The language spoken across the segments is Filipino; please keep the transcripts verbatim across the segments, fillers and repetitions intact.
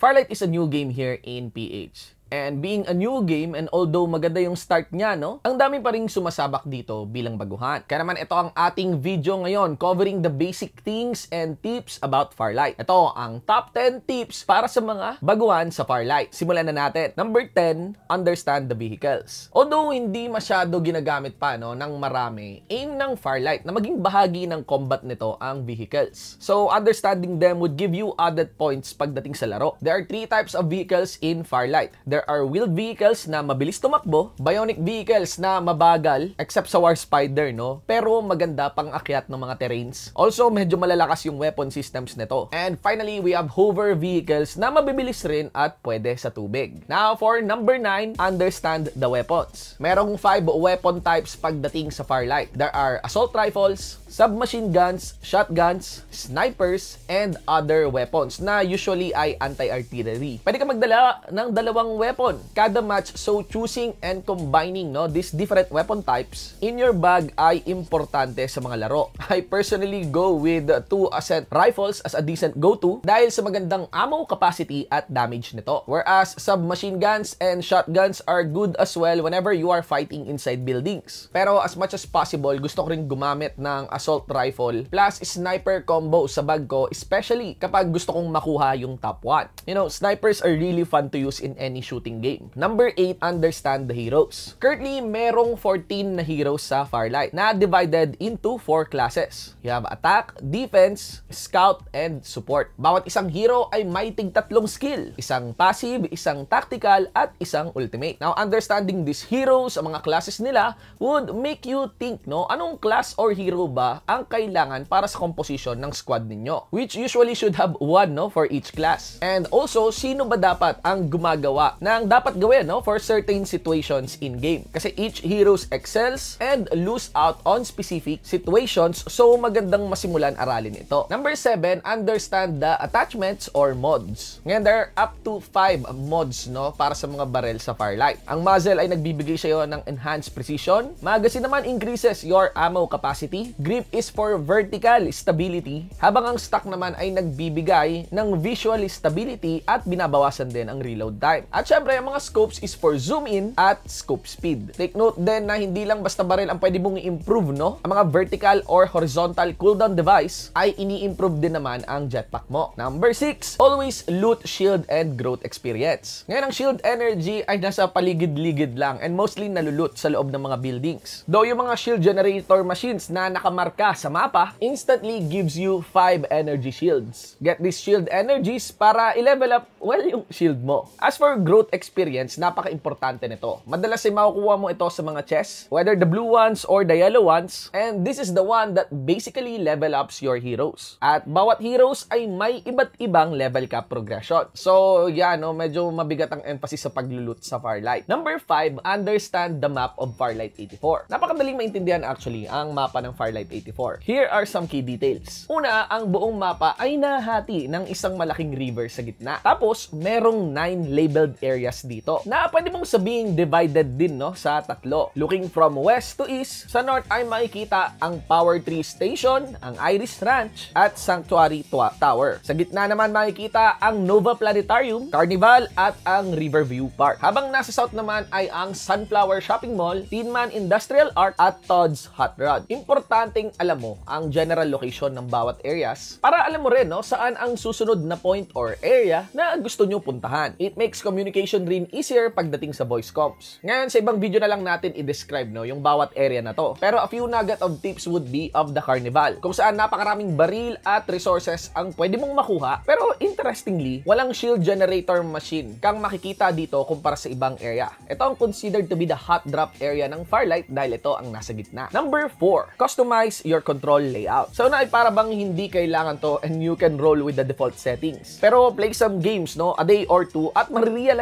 Firelight is a new game here in P H. And being a new game, and although maganda yung start niya, no, ang dami pa ring sumasabak dito bilang baguhan. Kaya naman ito ang ating video ngayon, covering the basic things and tips about Firelight. Ito ang top ten tips para sa mga baguhan sa Firelight. Simulan na natin. Number ten, understand the vehicles. Although hindi masyado ginagamit pa no, ng marami, aim ng Firelight na maging bahagi ng combat nito ang vehicles. So, understanding them would give you added points pagdating sa laro. There are three types of vehicles in Firelight. There are wheeled vehicles na mabilis tumakbo, bionic vehicles na mabagal, except sa War Spider, no? Pero maganda pang akyat ng mga terrains. Also, medyo malalakas yung weapon systems nito. And finally, we have hover vehicles na mabibilis rin at pwede sa tubig. Now, for number nine, understand the weapons. Merong five weapon types pagdating sa Firelight. There are assault rifles, submachine guns, shotguns, snipers, and other weapons na usually ay anti-artillery. Pwede ka magdala ng dalawang weapon kada match, so choosing and combining no these different weapon types in your bag ay importante sa mga laro. I personally go with two assault rifles as a decent go-to dahil sa magandang ammo capacity at damage nito. Whereas submachine guns and shotguns are good as well whenever you are fighting inside buildings. Pero as much as possible, gusto ko rin gumamit ng assault rifle plus sniper combo sa bag ko, especially kapag gusto kong makuha yung top one. You know, snipers are really fun to use in any shooting game. Number eight, understand the heroes. Currently, merong fourteen na heroes sa Firelight na divided into four classes. You have attack, defense, scout, and support. Bawat isang hero ay may tig-tatlong skill. Isang passive, isang tactical, at isang ultimate. Now, understanding these heroes, ang mga classes nila, would make you think, no, anong class or hero ba ang kailangan para sa composition ng squad ninyo? Which usually should have one, no, for each class. And also, sino ba dapat ang gumagawa ng dapat gawin no for certain situations in game, kasi each heroes excels and lose out on specific situations, so magandang masimulan aralin ito. Number seven, understand the attachments or mods. Ngayon, there are up to five mods no para sa mga barrel sa Firelight. Ang muzzle ay nagbibigay sa iyo ng enhanced precision, magazine naman increases your ammo capacity, grip is for vertical stability, habang ang stock naman ay nagbibigay ng visual stability at binabawasan din ang reload time. At syempre, ang mga scopes is for zoom in at scope speed. Take note din na hindi lang basta barrel ang pwede mong i-improve, no? Ang mga vertical or horizontal cooldown device ay ini-improve din naman ang jetpack mo. Number six, always loot, shield, and growth experience. Ngayon, ang shield energy ay nasa paligid-ligid lang and mostly nalulot sa loob ng mga buildings. Though yung mga shield generator machines na nakamarka sa mapa instantly gives you five energy shields. Get these shield energies para i-level up, well, yung shield mo. As for growth experience, napaka-importante nito. Madalas ay makukuha mo ito sa mga chests, whether the blue ones or the yellow ones, and this is the one that basically level ups your heroes. At bawat heroes ay may iba't ibang level cap progression. So, yeah, no, medyo mabigat ang emphasis sa paglulot sa Firelight. Number five, understand the map of Firelight eighty-four. Napakadaling maintindihan actually ang mapa ng Firelight eighty-four. Here are some key details. Una, ang buong mapa ay nahati ng isang malaking river sa gitna. Tapos, merong nine labeled areas dito na pwede mong sabihing divided din no sa tatlo. Looking from west to east, sa north ay makikita ang Power Tree Station, ang Iris Ranch, at Sanctuary Tower. Sa gitna naman makikita ang Nova Planetarium, Carnival, at ang Riverview Park. Habang nasa south naman ay ang Sunflower Shopping Mall, Tinman Industrial Art, at Todd's Hot Rod. Importanteng alam mo ang general location ng bawat areas para alam mo rin no saan ang susunod na point or area na gusto nyo puntahan. It makes communication rin easier pagdating sa voice comms. Ngayon, sa ibang video na lang natin i-describe no, yung bawat area na to. Pero a few nugget of tips would be of the Carnival, kung saan napakaraming baril at resources ang pwede mong makuha. Pero interestingly, walang shield generator machine kang makikita dito kumpara sa ibang area. Ito ang considered to be the hot drop area ng Firelight dahil ito ang nasa gitna. Number four, customize your control layout. So na ay para bang hindi kailangan to and you can roll with the default settings. Pero play some games no, a day or two at marirealize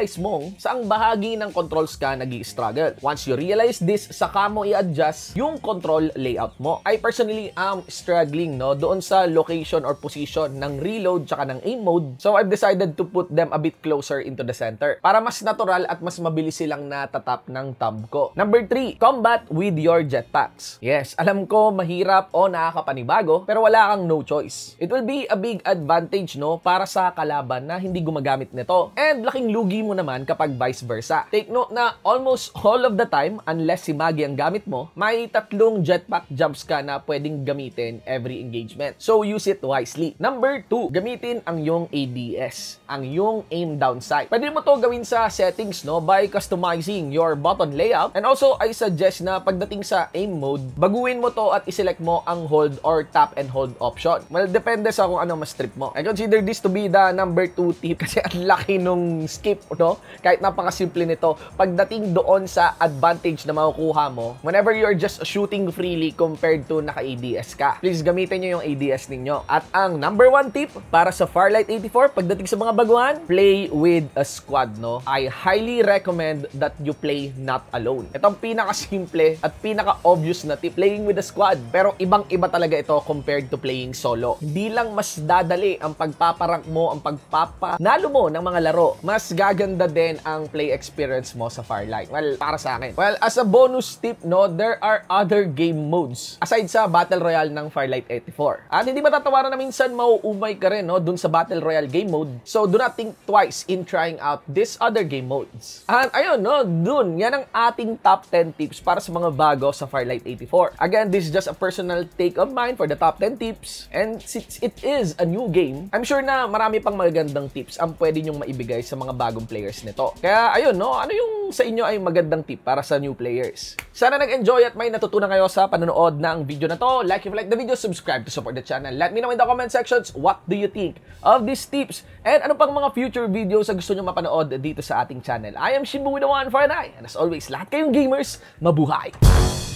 mismong saang bahagi ng controls ka nag-i-struggle. Once you realize this, saka mo i-adjust yung control layout mo. I personally am struggling no doon sa location or position ng reload tsaka ng aim mode. So I've decided to put them a bit closer into the center para mas natural at mas mabilis silang natatap ng thumb ko. Number three, combat with your jetpacks. Yes, alam ko mahirap o nakakapanibago pero wala kang no choice. It will be a big advantage no para sa kalaban na hindi gumagamit nito. And laking lugi mo naman kapag vice versa. Take note na almost all of the time, unless si Magi ang gamit mo, may tatlong jetpack jumps ka na pwedeng gamitin every engagement. So use it wisely. Number two, gamitin ang yung A D S, ang yung aim down sight. Pwede mo to gawin sa settings no by customizing your button layout. And also, I suggest na pagdating sa aim mode, baguhin mo to at iselect mo ang hold or tap and hold option. Well, depende sa kung ano mas trip mo. I consider this to be the number two tip kasi ang laki nung skip, no? Kahit napakasimple nito, pagdating doon sa advantage na makukuha mo, whenever you're just shooting freely compared to naka-A D S ka, please gamitin nyo yung A D S ninyo. At ang number one tip para sa Farlight eighty-four, pagdating sa mga baguhan, play with a squad, no? I highly recommend that you play not alone. Ito ang pinaka-simple at pinaka-obvious na tip, playing with a squad. Pero ibang-iba talaga ito compared to playing solo. Hindi lang mas dadali ang pagpaparank mo, ang pagpapanalo mo ng mga laro, mas gaganda din ang play experience mo sa Farlight. Well, para sa akin. Well, as a bonus tip, no, there are other game modes aside sa Battle Royale ng Farlight eighty-four. At hindi matatawaran na minsan mauumay ka rin, no, dun sa Battle Royale game mode. So, do not think twice in trying out these other game modes. At ayun, no, dun, yan ang ating top ten tips para sa mga bago sa Farlight eighty-four. Again, this is just a personal take of mine for the top ten tips. And since it is a new game, I'm sure na marami pang magagandang tips ang pwede nyong maibigay sa mga bagong players nito. Kaya ayun, no, ano yung sa inyo ay magandang tip para sa new players? Sana nag-enjoy at may natutunan kayo sa panonood ng video na to. Like if you like the video, subscribe to support the channel. Let me know in the comment sections what do you think of these tips and ano pang mga future videos na gusto nyo mapanood dito sa ating channel. I am Shinbu with the one for an eye. And as always, lahat kayong gamers, mabuhay!